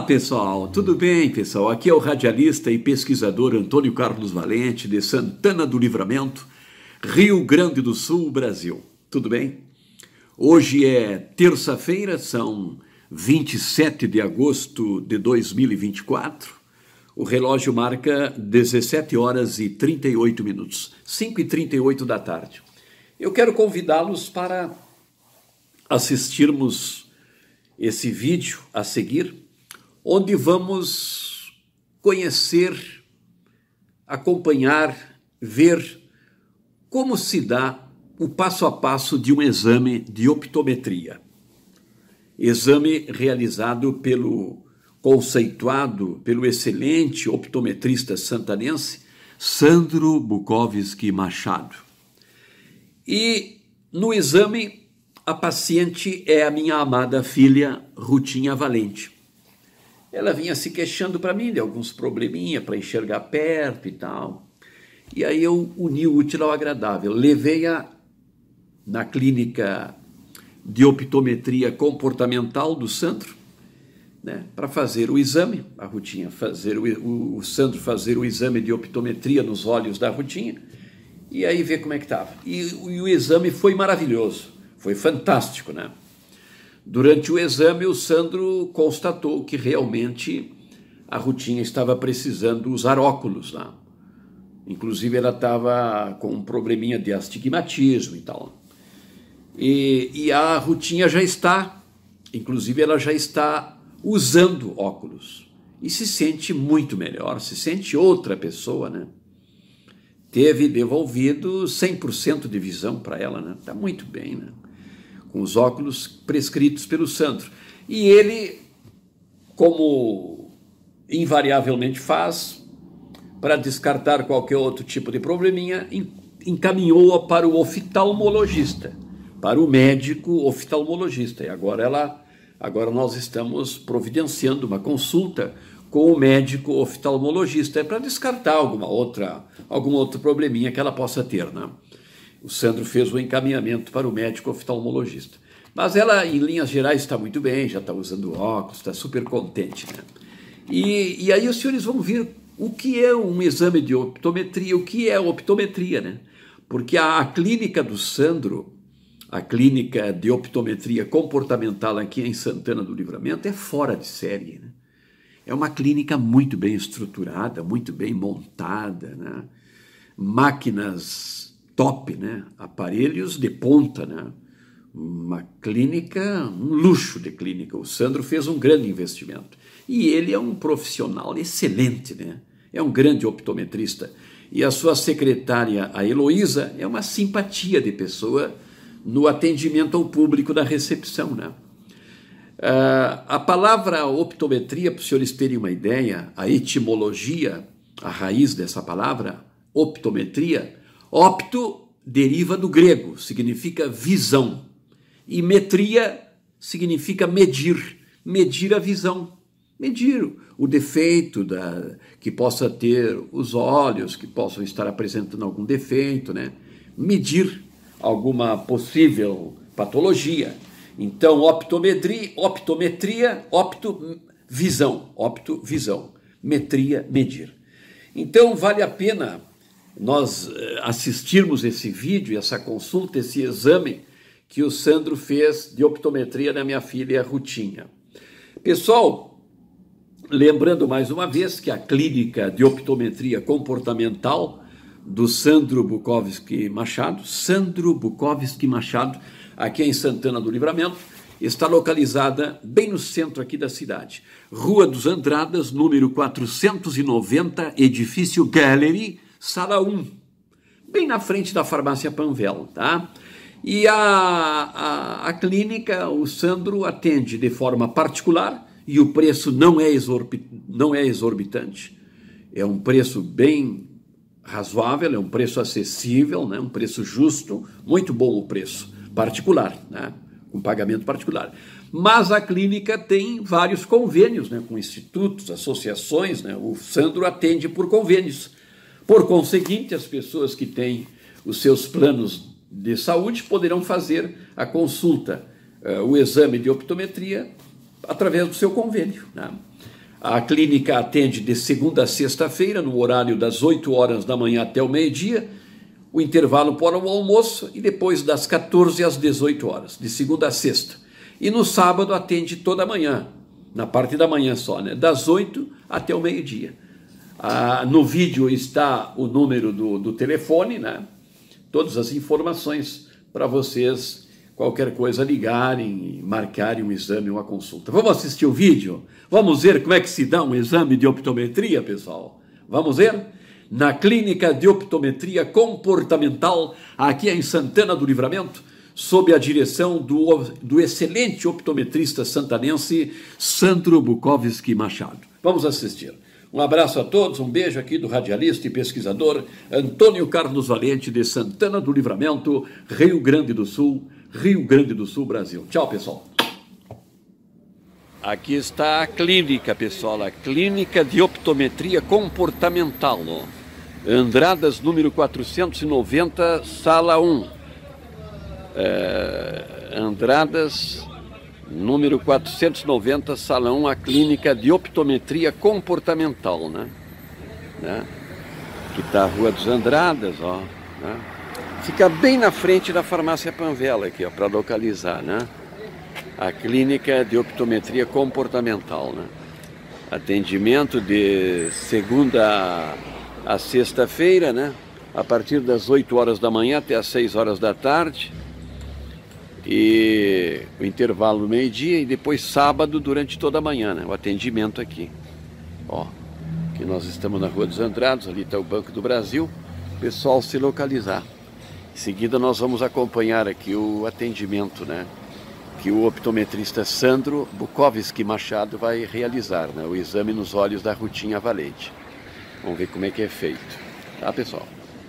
Pessoal, tudo bem, pessoal? Aqui é o radialista e pesquisador Antônio Carlos Valente, de Santana do Livramento, Rio Grande do Sul, Brasil. Tudo bem? Hoje é terça-feira, são 27 de agosto de 2024. O relógio marca 17 horas e 38 minutos, 5h38 da tarde. Eu quero convidá-los para assistirmos esse vídeo a seguir, onde vamos conhecer, acompanhar, ver como se dá o passo a passo de um exame de optometria. Exame realizado pelo conceituado, pelo excelente optometrista santanense, Sandro Bukowski Machado. E no exame, a paciente é a minha amada filha, Rutinha Valente. Ela vinha se queixando para mim de alguns probleminha para enxergar perto e tal. E aí eu uni o útil ao agradável. Levei-a na clínica de optometria comportamental do Sandro, né, para fazer o exame. A Rutinha fazer o Sandro fazer o exame de optometria nos olhos da Rutinha. E aí ver como é que estava. E o exame foi maravilhoso. Foi fantástico, né? Durante o exame, o Sandro constatou que realmente a Rutinha estava precisando usar óculos lá. Inclusive, ela estava com um probleminha de astigmatismo e tal. E a Rutinha já está, inclusive, ela já está usando óculos. E se sente muito melhor, se sente outra pessoa, né? Teve devolvido 100% de visão para ela, né? Está muito bem, né? Com os óculos prescritos pelo Sandro. E ele, como invariavelmente faz, para descartar qualquer outro tipo de probleminha, encaminhou-a para o oftalmologista, para o médico oftalmologista. E agora nós estamos providenciando uma consulta com o médico oftalmologista, para descartar algum outro probleminha que ela possa ter, né? O Sandro fez o encaminhamento para o médico oftalmologista. Mas ela, em linhas gerais, está muito bem, já está usando óculos, está super contente, né? E aí os senhores vão ver o que é um exame de optometria, o que é optometria, né? Porque a clínica do Sandro, a clínica de optometria comportamental aqui em Santana do Livramento, é fora de série, né? É uma clínica muito bem estruturada, muito bem montada, né? Máquinas top, né? Aparelhos de ponta, né? Uma clínica, um luxo de clínica. O Sandro fez um grande investimento. E ele é um profissional excelente, né? É um grande optometrista. E a sua secretária, a Heloísa, é uma simpatia de pessoa no atendimento ao público da recepção, né? A palavra optometria, para os senhores terem uma ideia, a etimologia, a raiz dessa palavra, optometria, opto deriva do grego, significa visão, e metria significa medir, medir a visão, medir o defeito que possa ter os olhos, que possam estar apresentando algum defeito, né? Medir alguma possível patologia. Então, optometria, visão, metria, medir. Então, vale a pena nós assistirmos esse vídeo, essa consulta, esse exame que o Sandro fez de optometria na minha filha Rutinha. Pessoal, lembrando mais uma vez que a clínica de optometria comportamental do Sandro Bukowski Machado, aqui em Santana do Livramento, está localizada bem no centro aqui da cidade. Rua dos Andradas, número 490, edifício Gallery, Sala 1, bem na frente da farmácia Panvel, tá? E a clínica, o Sandro atende de forma particular e o preço não é exorbitante. É um preço bem razoável, é um preço acessível, né? Um preço justo, muito bom o preço, particular, né? Com pagamento particular. Mas a clínica tem vários convênios, né? Com institutos, associações, né? O Sandro atende por convênios. Por conseguinte, as pessoas que têm os seus planos de saúde poderão fazer a consulta, o exame de optometria, através do seu convênio, né? A clínica atende de segunda a sexta-feira, no horário das 8 horas da manhã até o meio-dia, o intervalo para o almoço e depois das 14 às 18 horas, de segunda a sexta. E no sábado atende toda a manhã, na parte da manhã só, né? Das 8 até o meio-dia. No vídeo está o número do telefone, né? Todas as informações para vocês, qualquer coisa, ligarem, marcarem um exame ou uma consulta. Vamos assistir o vídeo? Vamos ver como é que se dá um exame de optometria, pessoal? Vamos ver? Na Clínica de Optometria Comportamental, aqui em Santana do Livramento, sob a direção do excelente optometrista santanense Sandro Bukowski Machado. Vamos assistir. Um abraço a todos, um beijo aqui do radialista e pesquisador Antônio Carlos Valente, de Santana do Livramento, Rio Grande do Sul, Brasil. Tchau, pessoal. Aqui está a clínica, pessoal, a Clínica de Optometria Comportamental. Andradas, número 490, sala 1. Andradas, número 490, sala 1, a Clínica de Optometria Comportamental, né? Aqui está a Rua dos Andradas, ó, né? Fica bem na frente da Farmácia Panvel aqui, ó, para localizar, né? A Clínica de Optometria Comportamental, né? Atendimento de segunda a sexta-feira, né? A partir das 8 horas da manhã até as 6 horas da tarde. E o intervalo no meio-dia e depois sábado durante toda a manhã, né? O atendimento aqui. Ó, aqui nós estamos na Rua dos Andrados, ali está o Banco do Brasil. Pessoal, se localizar. Em seguida nós vamos acompanhar aqui o atendimento, né? Que o optometrista Sandro Bukowski Machado vai realizar, né? O exame nos olhos da Rutinha Valente. Vamos ver como é que é feito. Tá, pessoal?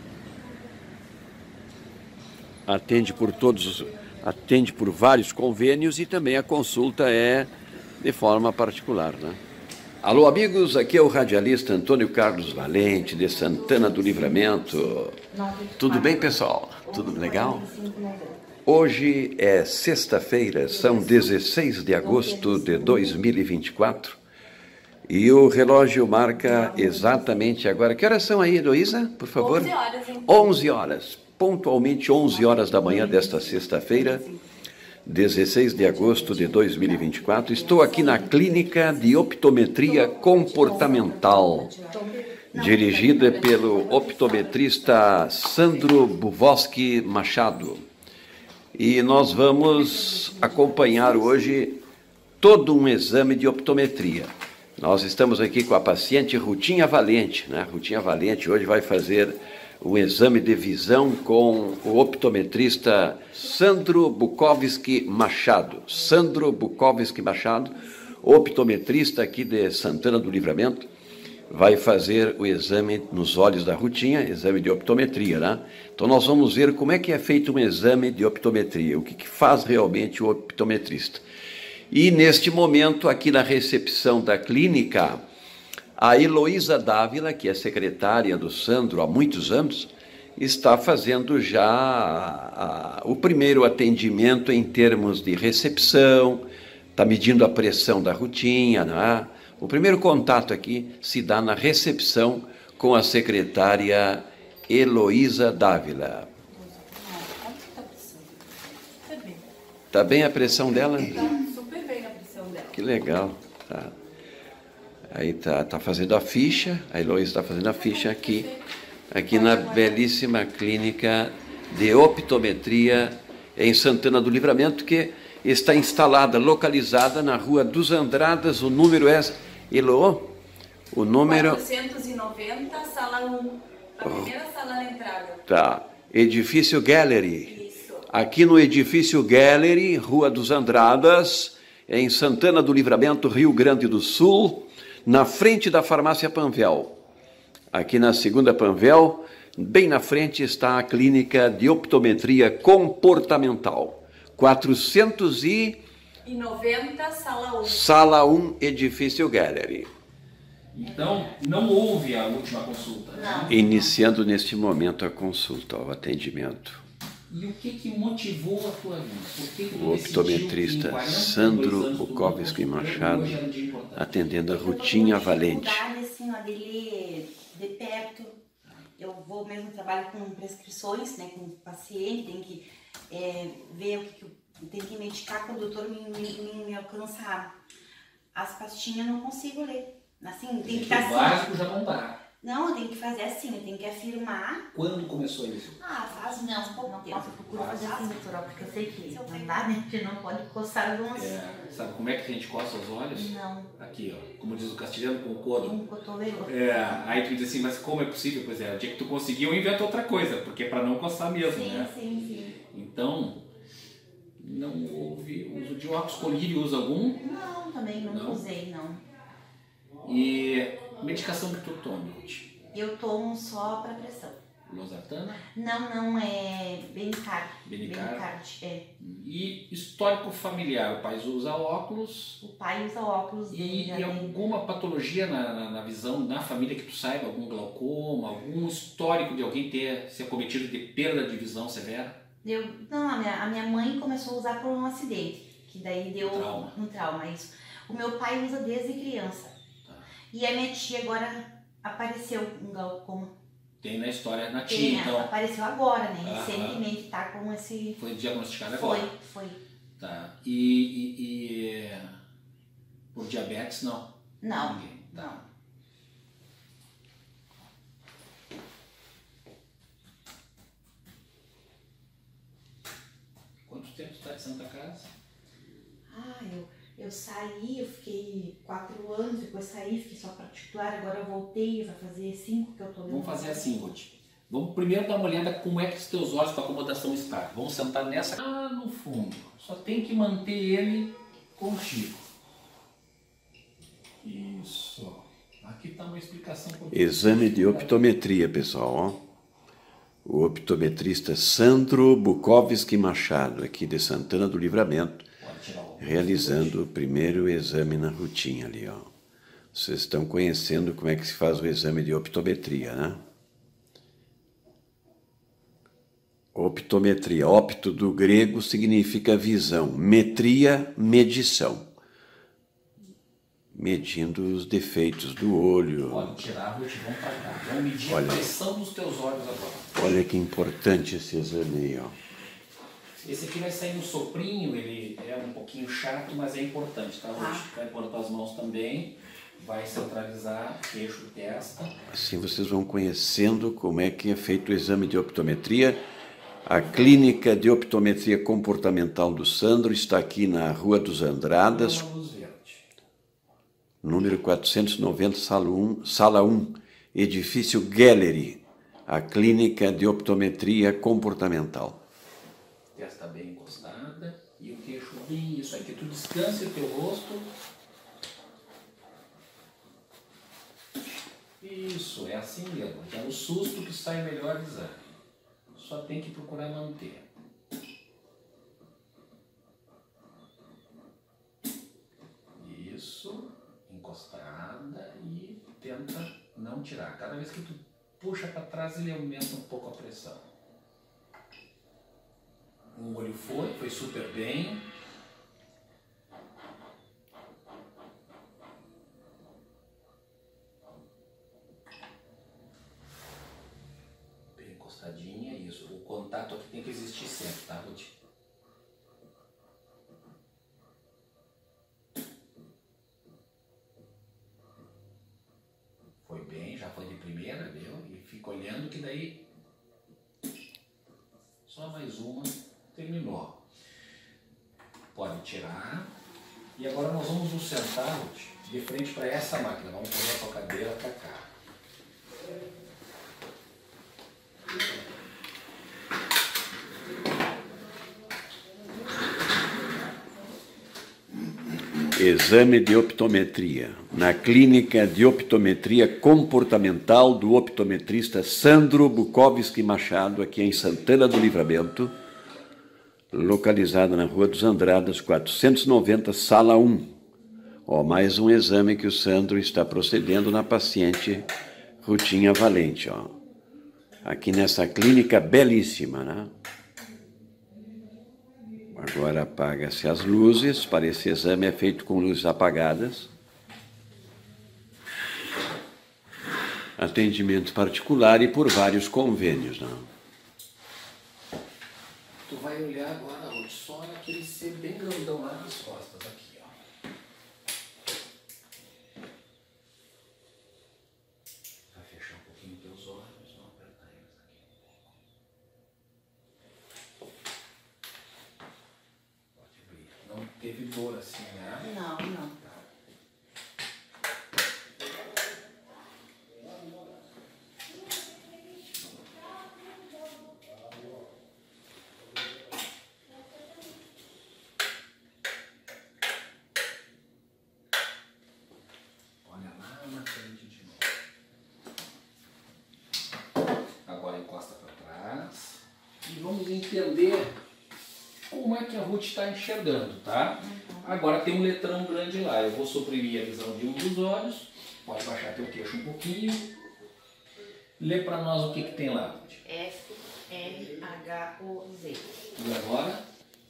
Atende por vários convênios e também a consulta é de forma particular, né? Alô, amigos, aqui é o radialista Antônio Carlos Valente, de Santana do Livramento. Tudo bem, pessoal? Tudo legal? Hoje é sexta-feira, são 16 de agosto de 2024 e o relógio marca exatamente agora. Que horas são aí, Heloísa, por favor? 11 horas. Então. 11 horas, pontualmente 11 horas da manhã desta sexta-feira, 16 de agosto de 2024. Estou aqui na Clínica de Optometria Comportamental, dirigida pelo optometrista Sandro Bukowski Machado. E nós vamos acompanhar hoje todo um exame de optometria. Nós estamos aqui com a paciente Rutinha Valente, né? Rutinha Valente hoje vai fazer o exame de visão com o optometrista Sandro Bukowski Machado. Sandro Bukowski Machado, optometrista aqui de Santana do Livramento, vai fazer o exame nos olhos da Rutinha, exame de optometria, né? Então nós vamos ver como é que é feito um exame de optometria, o que faz realmente o optometrista. E neste momento, aqui na recepção da clínica, a Heloísa Dávila, que é secretária do Sandro há muitos anos, está fazendo já o primeiro atendimento em termos de recepção, está medindo a pressão da Rutinha, né? O primeiro contato aqui se dá na recepção com a secretária Heloísa Dávila. Está bem a pressão dela? Está super bem a pressão dela. Que legal. Tá. Aí tá fazendo a ficha, a Heloísa está fazendo a ficha aqui na belíssima clínica de optometria em Santana do Livramento, que está instalada, localizada na Rua dos Andradas. O número é, Elô? O número... 490, sala 1. A primeira sala na entrada. Tá. Edifício Gallery. Isso. Aqui no Edifício Gallery, Rua dos Andradas, em Santana do Livramento, Rio Grande do Sul, na frente da Farmácia Panvel. Aqui na segunda Panvel, bem na frente, está a Clínica de Optometria Comportamental. 490, sala 1. Sala 1, Edifício Gallery. Então, não houve a última consulta, né? Iniciando neste momento a consulta, o atendimento. E o que motivou a tua vida? Por que O optometrista Sandro Bukowski Machado, atendendo a Rutinha Valente. Assim, ó, dele de perto. Eu vou mesmo, trabalho com prescrições, né, com o paciente, tem que ver o que tem que medicar quando o doutor me alcança as pastinhas, eu não consigo ler. Assim, tem que estar assim. O básico já não dá. Não, eu tenho que fazer assim, eu tenho que afirmar. Quando começou isso? Faz pouco tempo. Eu procuro fazer assim, doutora, porque eu sei que não dá, né? A gente não pode coçar os olhos. Sabe como é que a gente coça os olhos? Não. Aqui, ó, como diz o castilhano, com o couro. Um cotovelo. Aí tu diz assim, mas como é possível? Pois é, o dia que tu conseguiu, inventa outra coisa, porque é pra não coçar mesmo, sim, né? Sim. Então, não houve uso de óculos. Colírio usa algum? Não, também não usei, não. E medicação que tu toma, Ruth? Eu tomo só para pressão. Losartana? Não, é Benicard. Benicard? É. E histórico familiar, o pai usa óculos? O pai usa óculos. E alguma patologia na visão, na família que tu saiba? Algum glaucoma, algum histórico de alguém ter se acometido de perda de visão severa? Não, a minha mãe começou a usar por um acidente, que daí deu um trauma, isso. O meu pai usa desde criança. E a minha tia agora apareceu um glaucoma. Tem na história na tia, então. Apareceu agora, né? Recentemente tá com esse... Foi diagnosticado agora? Foi. Tá. E por diabetes, não? Não. Ninguém. Tá. Não. Quanto tempo tu tá de Santa Casa? Eu saí, eu fiquei 4 anos, depois saí, fiquei só particular, agora eu voltei, vai fazer 5 que eu tô... Vamos fazer assim, Ruth. Vamos primeiro dar uma olhada como é que os teus olhos com a acomodação estão. Vamos sentar nessa... no fundo. Só tem que manter ele contigo. Isso. Aqui está uma explicação... Exame de optometria, pessoal, ó. O optometrista Sandro Bukowski Machado, aqui de Santana do Livramento, realizando o primeiro exame na Rutinha ali, ó. Vocês estão conhecendo como é que se faz o exame de optometria, né? Optometria, opto do grego significa visão, metria, medição. Medindo os defeitos do olho. Pode tirar, Ruth, vamos para cá. Vamos medir a pressão dos teus olhos agora. Olha que importante esse exame aí, ó. Esse aqui vai sair no soprinho, ele é um pouquinho chato, mas é importante, tá? Vai pôr as tuas mãos também, vai centralizar queixo e testa. Assim vocês vão conhecendo como é que é feito o exame de optometria. A clínica de optometria comportamental do Sandro está aqui na Rua dos Andradas, número 490, sala 1, edifício Gallery, a clínica de optometria comportamental. Testa bem encostada e o queixo bem, isso aqui, tu descansa o teu rosto. Isso, é assim mesmo, é no susto que sai melhor exame. Só tem que procurar manter. Isso, encostada e tenta não tirar. Cada vez que tu puxa para trás, ele aumenta um pouco a pressão. Um olho foi super bem. Bem encostadinha, isso. O contato aqui tem que existir sempre, tá, Ruth? Foi bem, já foi de primeira, viu? E fica olhando que daí... Só mais uma. Terminou. Pode tirar. E agora nós vamos nos sentar de frente para essa máquina. Vamos pôr a tua cadeira para cá. Exame de optometria. Na clínica de optometria comportamental do optometrista Sandro Bukowski Machado, aqui em Santana do Livramento, localizada na Rua dos Andradas, 490, sala 1. Ó, mais um exame que o Sandro está procedendo na paciente Rutinha Valente, ó. Aqui nessa clínica belíssima, né? Agora apaga-se as luzes, para esse exame é feito com luzes apagadas. Atendimento particular e por vários convênios, não? Tu vai olhar agora, Ruth, só naquele C bem grandão lá nas costas, aqui, ó. Vai fechar um pouquinho teus olhos, não apertar eles aqui um pouco. Pode abrir. Não teve dor assim, né? Não, não. Olha lá na frente de novo. Agora encosta para trás. E vamos entender como é que a Ruth está enxergando, tá? Agora tem um letrão grande lá. Eu vou suprimir a visão de um dos olhos. Pode baixar teu queixo um pouquinho. Lê para nós o que tem lá, Ruth. F-R-H-O-Z. E agora?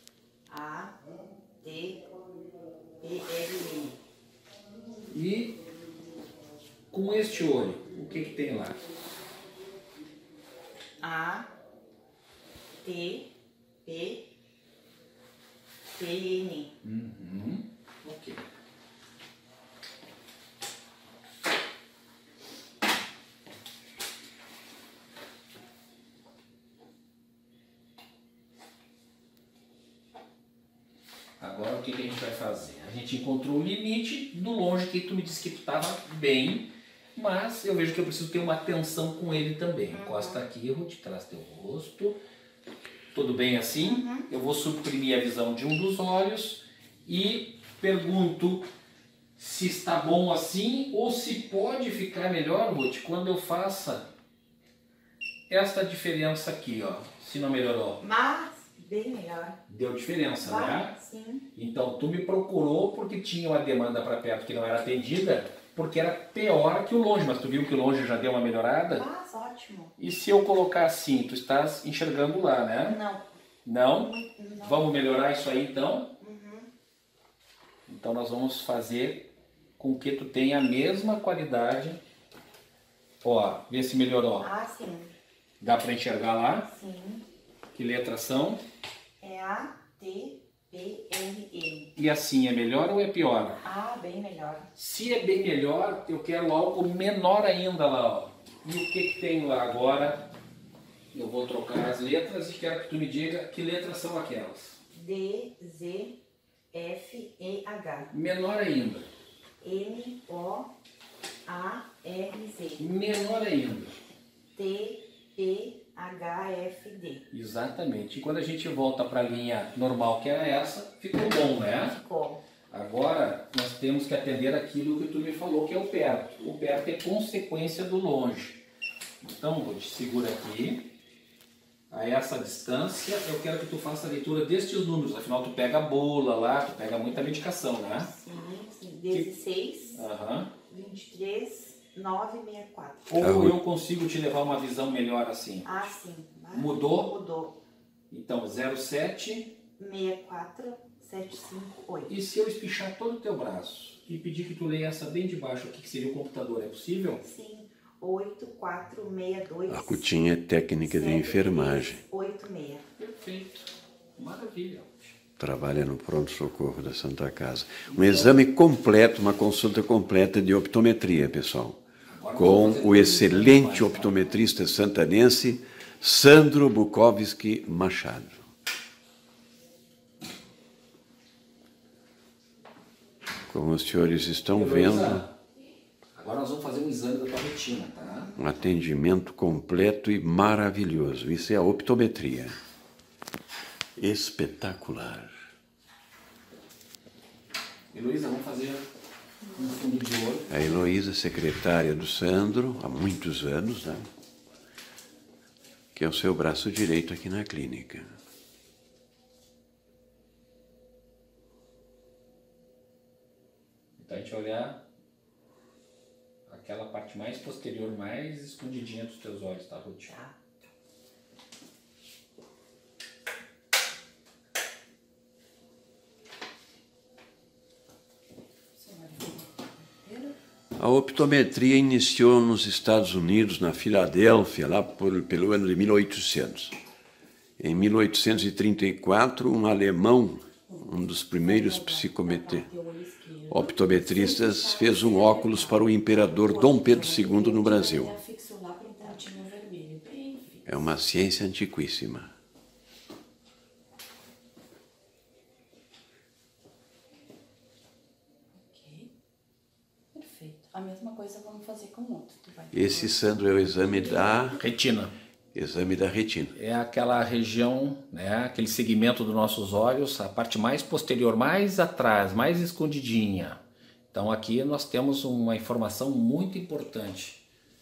A-T-P-R-N. E com este olho, o que tem lá? A-T-P-P-N. Ok. Agora o que a gente vai fazer? A gente encontrou o limite do longe que tu me disse que tu estava bem, mas eu vejo que eu preciso ter uma atenção com ele também. Encosta aqui, Ruth, traz teu rosto. Tudo bem assim? Eu vou suprimir a visão de um dos olhos e pergunto se está bom assim ou se pode ficar melhor, Ruth, quando eu faça esta diferença aqui, ó. Se não melhorou. Mas bem melhor. Deu diferença, né? Sim. Então, tu me procurou porque tinha uma demanda para perto que não era atendida, porque era pior que o longe, mas tu viu que o longe já deu uma melhorada? Mas ótimo. E se eu colocar assim, tu estás enxergando lá, né? Não. Não? Não. Vamos melhorar isso aí então? Então nós vamos fazer com que tu tenha a mesma qualidade. Ó, vê se melhorou. Ah, sim. Dá para enxergar lá? Sim. Que letras são? É A-T-P-R-N. E assim, é melhor ou é pior? Ah, bem melhor. Se é bem melhor, eu quero algo menor ainda lá, ó. E o que tem lá agora? Eu vou trocar as letras e quero que tu me diga que letras são aquelas. D, Z, F, E, H. Menor ainda. N, O, A, R, Z. Menor ainda. T, P, H, F, D. Exatamente. E quando a gente volta para a linha normal, que era essa, ficou bom, né? Ficou. Agora, nós temos que atender aquilo que tu me falou, que é o perto. O perto é consequência do longe. Então, vou te segurar aqui. A essa distância, eu quero que tu faça a leitura destes números. Afinal, tu pega a bula lá, tu pega muita medicação, né? Sim. 16, Aham. 23, 9, 64. Ou eu consigo te levar uma visão melhor assim? Ah, sim. Mudou? Mudou. Então, 07. 64, 758. E se eu espichar todo o teu braço e pedir que tu leia essa bem de baixo aqui, que seria o computador, é possível? Sim. 8462. A cutinha é técnica de enfermagem. 86. Perfeito. Maravilha. Trabalha no pronto-socorro da Santa Casa. Um exame completo, uma consulta completa de optometria, pessoal. Com o excelente optometrista santanense, Sandro Bukowski Machado. Como os senhores estão vendo, Agora nós vamos fazer um exame da tua retina, tá? um atendimento completo e maravilhoso. Isso é a optometria. Espetacular. Heloísa, vamos fazer um fundo de olho. A Heloísa, secretária do Sandro, há muitos anos, né? Que é o seu braço direito aqui na clínica. Então a gente vai olhar aquela parte mais posterior, mais escondidinha dos teus olhos, tá, Ruth? Tá. A optometria iniciou nos Estados Unidos, na Filadélfia, lá pelo ano de 1800. Em 1834, um alemão, um dos primeiros optometristas, fez um óculos para o imperador Dom Pedro II no Brasil. É uma ciência antiquíssima. Ok. Perfeito. A mesma coisa vamos fazer com o outro. Esse, Sandro, é o exame da Retina. Exame da retina. É aquela região, né, aquele segmento dos nossos olhos, a parte mais posterior, mais atrás, mais escondidinha. Então aqui nós temos uma informação muito importante.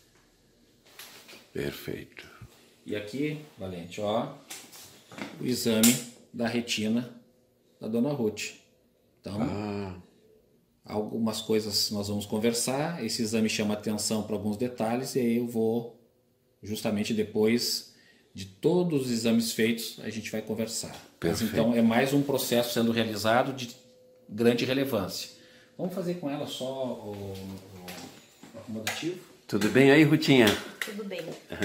Perfeito. E aqui, Valente, ó, o exame da retina da Dona Ruth. Então, algumas coisas nós vamos conversar, esse exame chama atenção para alguns detalhes e aí eu vou, justamente depois de todos os exames feitos, a gente vai conversar. Mas, então é mais um processo sendo realizado de grande relevância. Vamos fazer com ela só o acomodativo? Tudo bem aí, Rutinha? Tudo bem.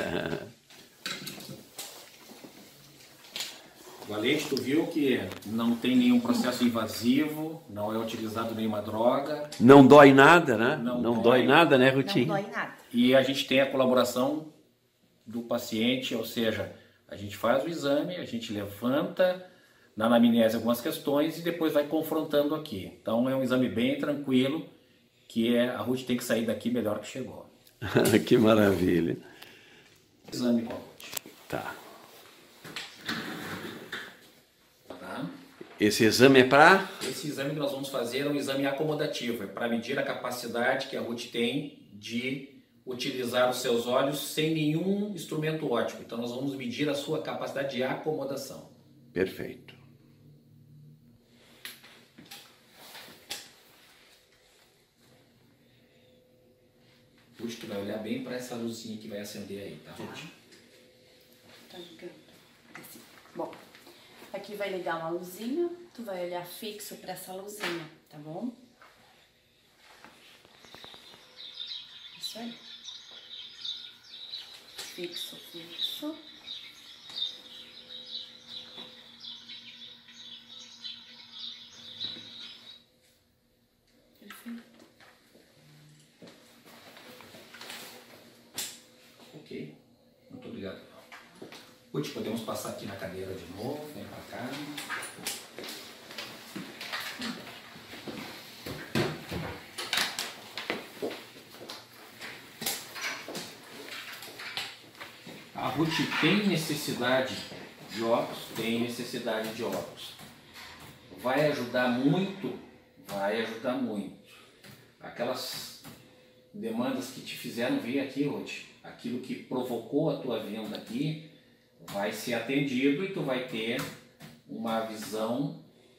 Valente, tu viu que não tem nenhum processo invasivo, não é utilizado nenhuma droga. Não dói nada, né? Não dói nada, né, Rutinha? Não dói nada. E a gente tem a colaboração do paciente, ou seja, a gente faz o exame, a gente levanta na anamnese algumas questões e depois vai confrontando aqui. Então é um exame bem tranquilo, que a Ruth tem que sair daqui melhor que chegou. Que maravilha. Exame com a Ruth. Tá. Tá? Esse exame é para? Esse exame que nós vamos fazer é um exame acomodativo, é para medir a capacidade que a Ruth tem de utilizar os seus olhos sem nenhum instrumento óptico. Então nós vamos medir a sua capacidade de acomodação. Perfeito. Ruth, tu vai olhar bem para essa luzinha que vai acender aí, tá, Ruth? Tá ligando. Assim. Bom, aqui vai ligar uma luzinha, tu vai olhar fixo para essa luzinha, tá bom? Isso aí. Fixo, fixo. Perfeito. Ok. Muito obrigado. Ruth, podemos passar aqui na cadeira de novo, vem pra cá. A Ruth tem necessidade de óculos? Tem necessidade de óculos. Vai ajudar muito? Vai ajudar muito. Aquelas demandas que te fizeram vir aqui, Ruth, aquilo que provocou a tua vinda aqui, vai ser atendido e tu vai ter uma visão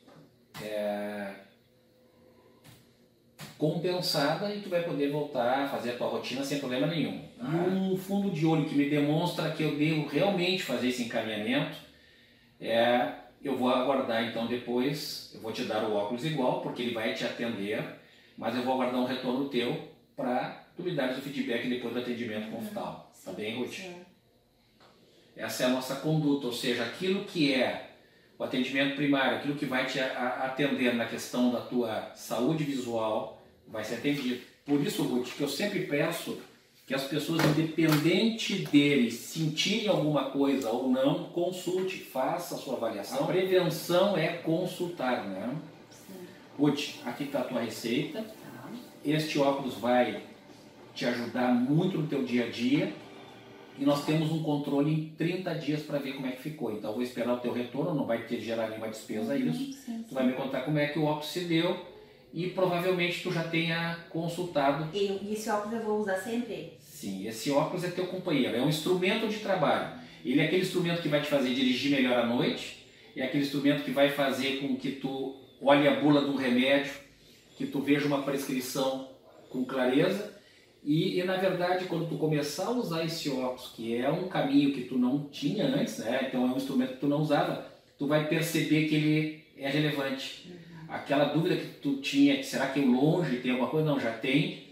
compensada e tu vai poder voltar a fazer a tua rotina sem problema nenhum. E um fundo de olho que me demonstra que eu devo realmente fazer esse encaminhamento, eu vou aguardar então depois, eu vou te dar o óculos igual, porque ele vai te atender, mas eu vou aguardar um retorno teu para tu me dares o feedback depois do atendimento consultal. Tá bem, Ruth? Essa é a nossa conduta, ou seja, aquilo que é o atendimento primário, aquilo que vai te atender na questão da tua saúde visual, vai ser atendido. Por isso, Ruth, que eu sempre peço que as pessoas, independente deles sentirem alguma coisa ou não, consulte, faça a sua avaliação. A prevenção é consultar, né? Sim. Ruth, aqui está a tua receita. Este óculos vai te ajudar muito no teu dia a dia. E nós temos um controle em 30 dias para ver como é que ficou. Então eu vou esperar o teu retorno, não vai ter gerar nenhuma despesa isso. Sim. Tu vai me contar como é que o óculos se deu e provavelmente tu já tenha consultado. E esse óculos eu vou usar sempre? Sim, esse óculos é teu companheiro, é um instrumento de trabalho. Ele é aquele instrumento que vai te fazer dirigir melhor à noite, é aquele instrumento que vai fazer com que tu olhe a bula de um remédio, que tu veja uma prescrição com clareza. E na verdade, quando tu começar a usar esse óculos, que é um caminho que tu não tinha antes, né? Então é um instrumento que tu não usava, tu vai perceber que ele é relevante. Aquela dúvida que tu tinha, que será que longe tem alguma coisa? Não, já tem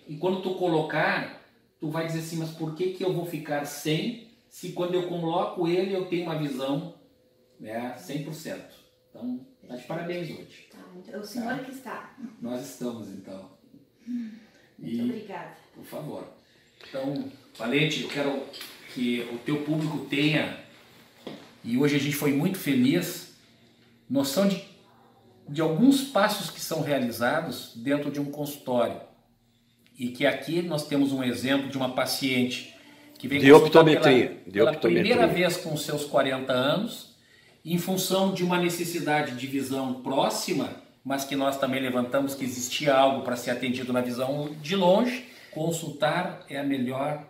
E quando tu colocar, tu vai dizer assim, mas por que eu vou ficar sem, se quando eu coloco ele eu tenho uma visão, né, 100%. Então, tá de parabéns hoje. Tá, então, o senhor que está. Nós estamos, então. Muito obrigada. Por favor. Então, Valente, eu quero que o teu público tenha, e hoje a gente foi muito feliz, noção de alguns passos que são realizados dentro de um consultório. E que aqui nós temos um exemplo de uma paciente que vem de optometria. Pela primeira vez com seus 40 anos, em função de uma necessidade de visão próxima, mas que nós também levantamos que existia algo para ser atendido na visão de longe. Consultar é a melhor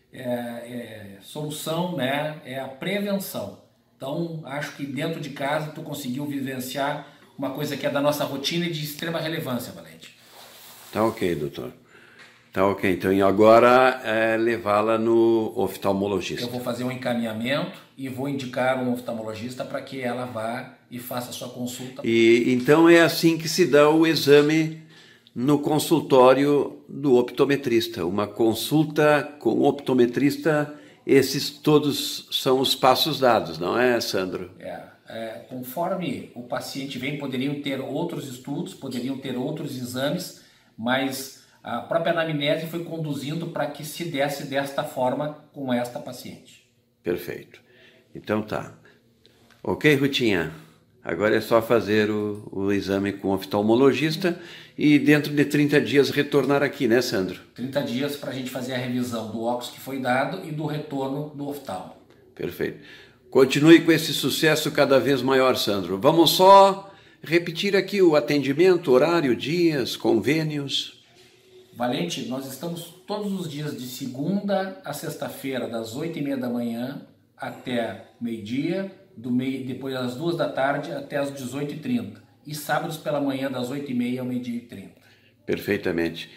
solução, né? É a prevenção. Então, acho que dentro de casa tu conseguiu vivenciar uma coisa que é da nossa rotina e de extrema relevância, Valente. Tá ok, doutor. Tá ok. Então, e agora levá-la no oftalmologista. Eu vou fazer um encaminhamento e vou indicar um oftalmologista para que ela vá e faça a sua consulta. E então é assim que se dá o exame no consultório do optometrista. Uma consulta com o optometrista, esses todos são os passos dados, não é, Sandro? Conforme o paciente vem, poderiam ter outros estudos, poderiam ter outros exames, mas a própria anamnese foi conduzindo para que se desse desta forma com esta paciente. Perfeito. Então tá. Ok, Rutinha? Agora é só fazer o exame com o oftalmologista e dentro de 30 dias retornar aqui, né, Sandro? 30 dias para a gente fazer a revisão do óculos que foi dado e do retorno do oftalmo. Perfeito. Continue com esse sucesso cada vez maior, Sandro. Vamos só repetir aqui o atendimento, horário, dias, convênios. Valente, nós estamos todos os dias de segunda a sexta-feira, das 8h30 da manhã até meio-dia, depois das 2 da tarde até as 18h30. E sábados pela manhã, das 8h30 ao meio-dia e 30. Perfeitamente.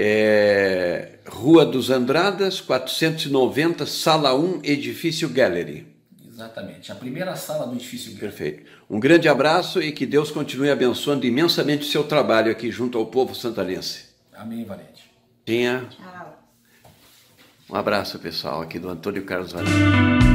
Rua dos Andradas, 490, Sala 1, Edifício Gallery. Exatamente, a primeira sala do edifício Gallery. Perfeito. Um grande abraço e que Deus continue abençoando imensamente o seu trabalho aqui junto ao povo santanense. Amém, Valente. Tchau. Tchau. Um abraço, pessoal, aqui do Antônio Carlos Valente.